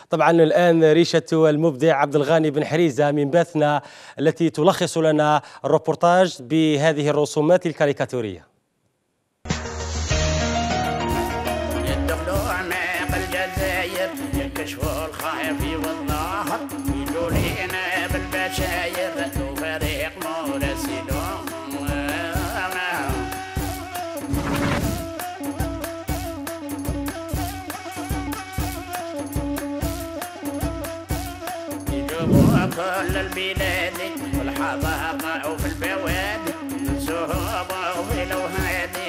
طبعا الآن ريشة المبدع عبد الغاني بن حريزة من باثنا التي تلخص لنا الروبورتاج بهذه الرسومات الكاريكاتورية. يدخلوا أعماق الجزائر يكشفوا الخير في والظهر يقولوا لنا بالبشاير وفريق مراسلهم يجيبوا كل البلاد والحضارة وفي البوادي الزهور وفي الوهادي